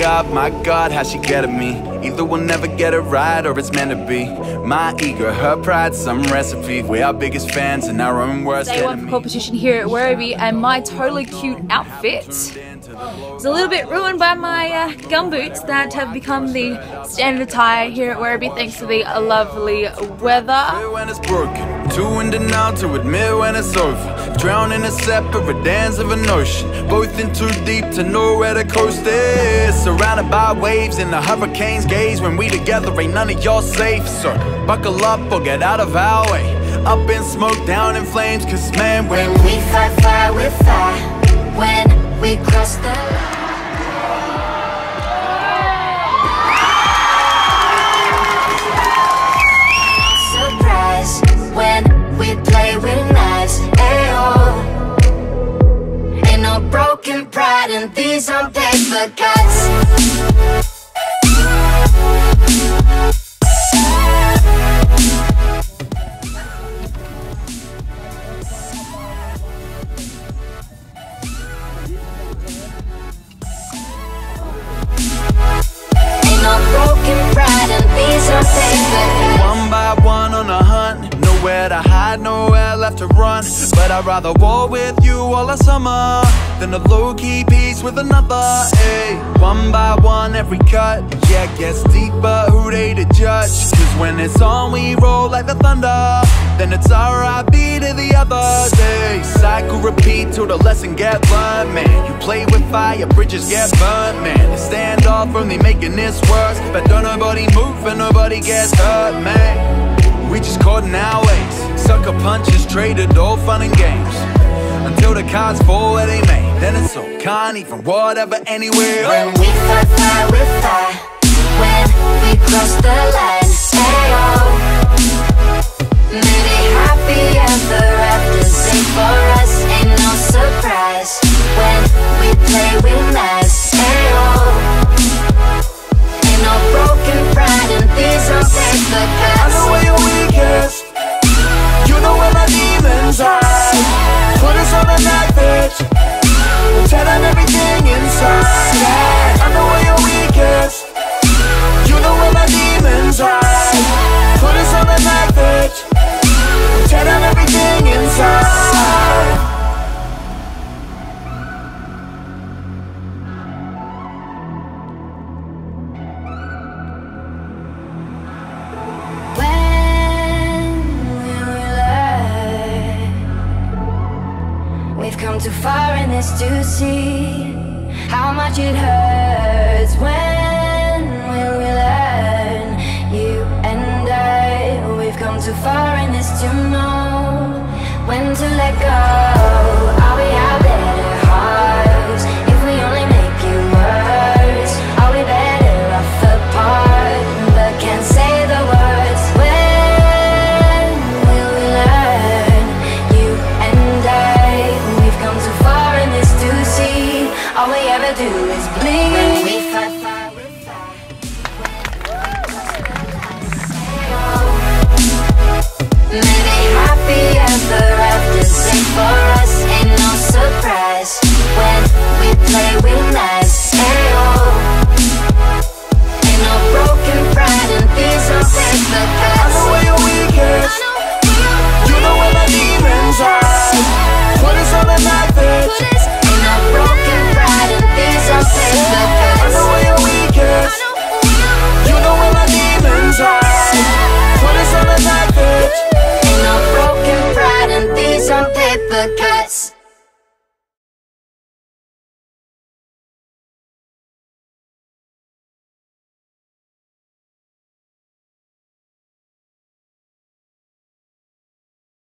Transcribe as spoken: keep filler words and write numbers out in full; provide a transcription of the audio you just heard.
God, my God, how she get at me. Either we'll never get it right or it's meant to be. My ego, her pride, some recipe. We are biggest fans and our own worst Day one for competition here at Werribee, and my totally cute outfit is a little bit ruined by my uh, gumboots that have become the standard attire here at Werribee thanks to the uh, lovely weather. When it's broken, too in denial to admit when it's over. Drown in a separate dance of an ocean, both in too deep to know where the coast is. Surrounded by waves in the hurricane's gaze. When we together ain't none of y'all safe. So buckle up or get out of our way. Up in smoke, down in flames, cause man, when, when we fight fire with fire, when we cross the line. Surprise, when we play with knives, ayo. Ain't no broken pride and these aren't paper cuts. One by one on a hunt, nowhere to hide, nowhere left to run. But I'd rather war with you all the summer than a low-key peace with another. Ay, one by one, every cut, yeah, gets deeper, who they to judge? Cause when it's on, we roll like the thunder. Then it's R I P to the other day. Cycle repeat till the lesson get learned, man. You play with fire, bridges get burnt, man. The standoff only making this worse, but don't nobody move and nobody gets hurt, man. We just caught in our ways, sucker punches traded, all fun and games, until the cards fall where they may. Then it's so can't even whatever anywhere. When we fight fire with fire, when we cross the line, ayo. Maybe happy ever after, sing for us, ain't no surprise. When we play with knives, ayo. Ain't no broken pride and these are paper cuts. I know where you're weakest, you know where my demons hide. Put us on a knife edge, we'll tear down everything inside. Yeah. I know where you're weakest, you know where my demons hide. Put us on a knife edge, we'll tear down everything inside. Come too far in this to see how much it hurts. When will we learn? You and I, we've come too far in this to know when to let go. Are we out?